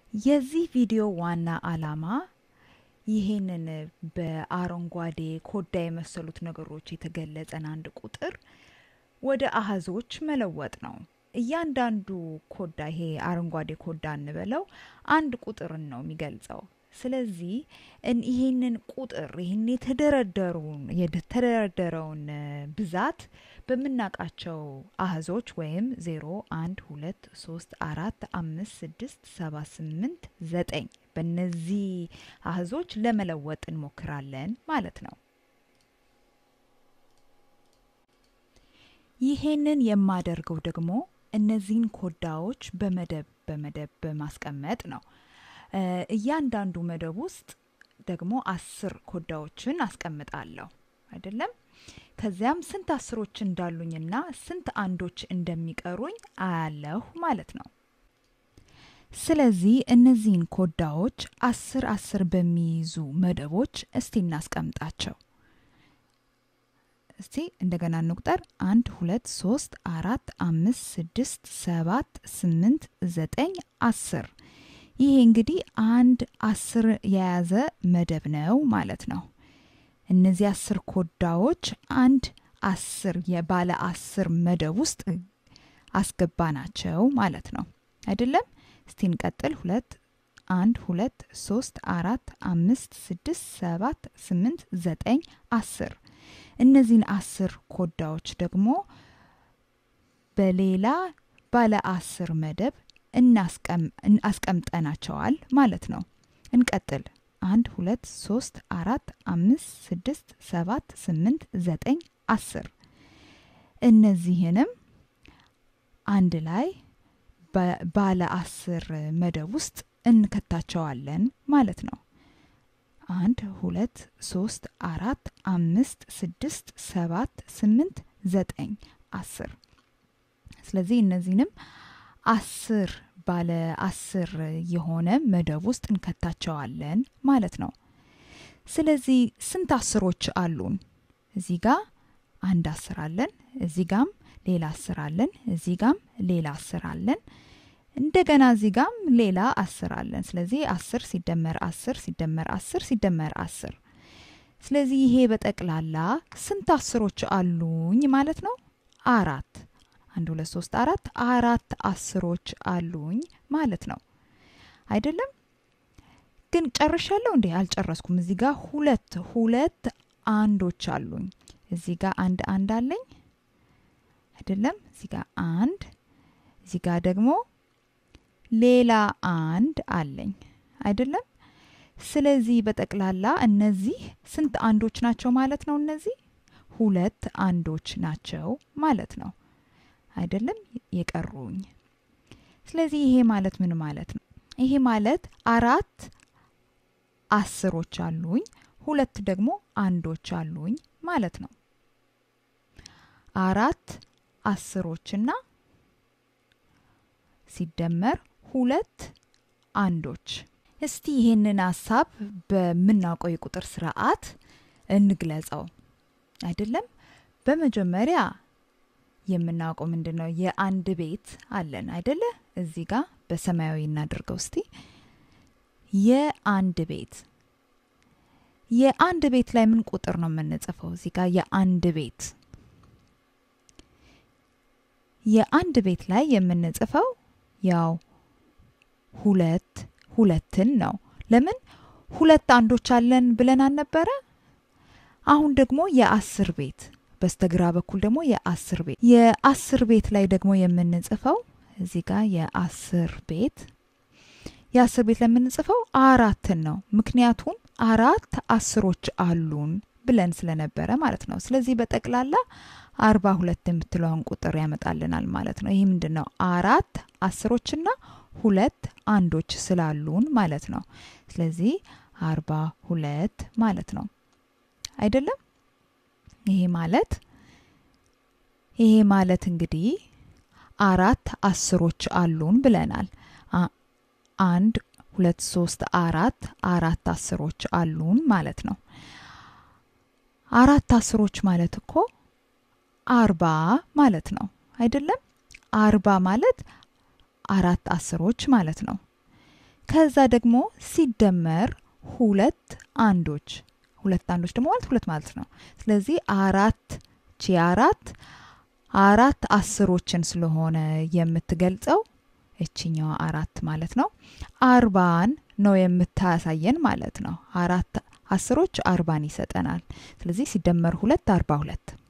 የዚህ ቪዲዮ ዋና ዓላማ ይሄንን በአረንጓዴ ኮዳ የመሰሉት ነገሮች የተገለጸን አንድ ቁጥር ወደ አሃዞች መለወጥ ነው። እያንዳንዱ ኮዳ ይሄ አረንጓዴ ኮዳ እንበለው አንድ ቁጥርን ነው የሚገልጸው። ስለዚህ ይሄንን ቁጥር ይሄን የተደረደረውን ብዛት በመናቃቸው አሃዞች ወይም 0 1 2 3 4 5 6 7 8 9 በእነዚህ አሃዞች ለመለወጥ እንሞክራለን ማለት ነው። ይሄንን የማደርገው ደግሞ እነዚህን ኮዳዎች በመደብ በማስቀመጥ ነው። እያንዳንዱ መደብ ውስጥ ደግሞ 10 ኮዳዎችን አስቀምጣለሁ አይደለም? ከዚያም ስንት አስሮች እንዳሉኝና ስንት አንዶች እንደሚቀሩኝ አያለሁ ማለት ነው። ስለዚህ እነዚህን ኮዳዎች 10 በሚይዙ መደቦች እስቲ እናስቀምጣቸው። እስቲ እንደገና እንቁጠር 1 2 3 4 5 6 7 8 9 10 ይሄ እንግዲህ አንድ 10 የያዘ መደብ ነው ማለት ነው። እነዚህ 10 ኮዳዎች አንድ 10 የባለ 10 መደብ ውስጥ አስገባናቸው ማለት ነው አይደለም? እስቲ እንቀጥል 2 1 2 3 4 5 6 7 8 9 10 እነዚህን 10 ኮዳዎች ደግሞ በሌላ ባለ 10 መደብ አስቀምጠናቸዋል ማለት ነው። እንቀጥል 1 2 3 4 5 6 7 8 9 10 እነዚህንም አንድ ላይ ባለ 10 መደብ ውስጥ እንከታቸዋለን ማለት ነው። 1 2 3 4 5 6 7 8 9 10 ስለዚህ እነዚህንም 10 ባለ 10 የሆነ መደብ ውስጥ እንከታቸዋለን ማለት ነው። ስለዚህ ስንት አስሮች አሉን? እዚህ ጋር አንድ 10 አለን፣ እዚህ ጋርም ሌላ 10 አለን፣ እዚህ ጋርም ሌላ 10 አለን፣ እንደገና እዚህ ጋርም ሌላ 10 አለን። ስለዚህ 10 ሲደመር 10 ሲደመር 10 ሲደመር 10 ስለዚህ ይሄ በጠቅላላ ስንት አስሮች አሉኝ ማለት ነው? 4 1 2 3 4 4 አስሮች አሉኝ ማለት ነው አይደለም? ግን ጨርሻለሁ እንዴ? አልጨረስኩም። እዚህ ጋር ሁለት አንዶች አሉኝ። እዚህ ጋር አንድ አለኝ አይደለም? እዚህ ጋር አንድ፣ እዚህ ጋር ደግሞ ሌላ አንድ አለኝ አይደለም? ስለዚህ በጠቅላላ እነዚህ ስንት አንዶች ናቸው ማለት ነው? እነዚህ 2 አንዶች ናቸው ማለት ነው አይደለም? የቀሩኝ። ስለዚህ ይሄ ማለት ምን ማለት ነው? ይሄ ማለት 4 አስሮች አሉኝ፣ 2 ደግሞ አንዶች አሉኝ ማለት ነው። 4 አስሮችና ሲደመር 2 አንዶች። እስቲ ይሄንን ሐሳብ በመናውቀው የቁጥር ስርዓት እንግለጸው አይደለም? በመጀመሪያ የምናውቀው ምንድነው? የአንድ ቤት አለን አይደለ? እዚህ ጋር በሰማያዊ እናድርገው እስቲ። የአንድ ቤት ላይ ምን ቁጥር ነው የምንጽፈው? እዚህ ጋር የአንድ ቤት ላይ የምንጽፈው ያው ሁለትን ነው። ለምን 2 አንዶች አለን ብለን አልነበረ? አሁን ደግሞ የ10 ቤት በስተግራ በኩል ደግሞ የ10 ቤት ላይ ደግሞ የምንጽፈው እዚህ ጋር የ10 ቤት ላይ የምንጽፈው 4 ነው። ምክንያቱም 4 አስሮች አሉን ብለን ስለነበረ ማለት ነው። ስለዚህ በጠቅላላ 42 የምትለውን ቁጥር ያመጣልናል ማለት ነው። ይሄ ምንድነው? 4 አስሮችና 2 አንዶች ስላሉን ማለት ነው። ስለዚህ 42 ማለት ነው አይደለም? ይሄ ማለት እንግዲህ 4 አስሮች አሉን ብለናል። 1 2 3 4 አስሮች አሉን ማለት ነው። 4 አስሮች ማለት እኮ 40 ማለት ነው አይደለም? 40 ማለት 4 አስሮች ማለት ነው። ከዛ ደግሞ ሲደመር ሁለት አንዶች ደግሞ ሁለት ማለት ነው ስለዚህ አራት ቺ አራት አስሮችን ስለሆነ የምትገልጸው እቺኛው አራት ማለት ነው 40 ነው የምታሳየን ማለት ነው አራት አስሮች 40 ይሰጠናል ስለዚህ ሲደመር 2 42